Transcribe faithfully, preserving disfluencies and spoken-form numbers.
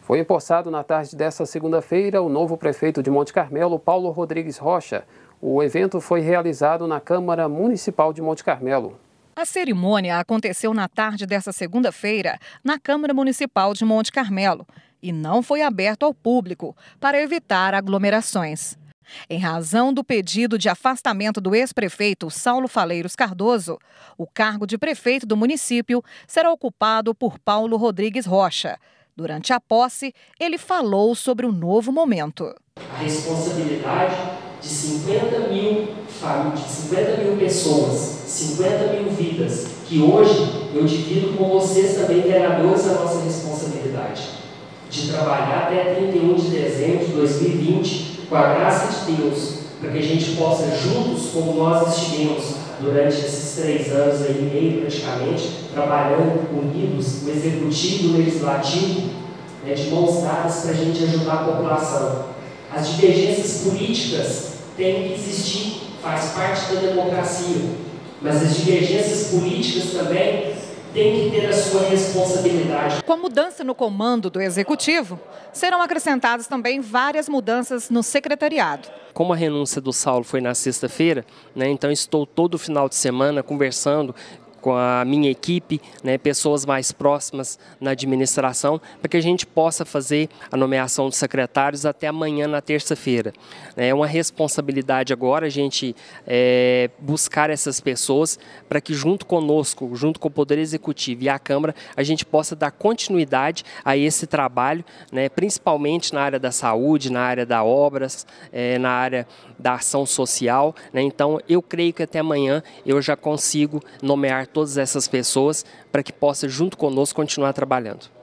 Foi empossado na tarde desta segunda-feira o novo prefeito de Monte Carmelo, Paulo Rodrigues Rocha. O evento foi realizado na Câmara Municipal de Monte Carmelo. A cerimônia aconteceu na tarde desta segunda-feira na Câmara Municipal de Monte Carmelo e não foi aberto ao público para evitar aglomerações. Em razão do pedido de afastamento do ex-prefeito Saulo Faleiros Cardoso, o cargo de prefeito do município será ocupado por Paulo Rodrigues Rocha. Durante a posse, ele falou sobre o novo momento. A responsabilidade de cinquenta mil famílias, de cinquenta mil pessoas, cinquenta mil vidas, que hoje eu divido com vocês também, vereadores, a nossa responsabilidade de trabalhar até trinta e um de dezembro de dois mil e vinte, com a graça de Deus, para que a gente possa juntos, como nós estivemos durante esses três anos aí, meio praticamente, trabalhando unidos, o executivo e o legislativo, né, de mãos dadas para a gente ajudar a população. As divergências políticas têm que existir, faz parte da democracia, mas as divergências políticas também têm que ter a sua responsabilidade. Com a mudança no comando do Executivo, serão acrescentadas também várias mudanças no secretariado. Como a renúncia do Saulo foi na sexta-feira, né, então estou todo final de semana conversando com a minha equipe, né, pessoas mais próximas na administração, para que a gente possa fazer a nomeação dos secretários até amanhã, na terça-feira. É uma responsabilidade agora a gente é, buscar essas pessoas para que junto conosco, junto com o Poder Executivo e a Câmara, a gente possa dar continuidade a esse trabalho, né, principalmente na área da saúde, na área das obras, é, na área da ação social. Né, então, eu creio que até amanhã eu já consigo nomear todas essas pessoas para que possa, junto conosco, continuar trabalhando.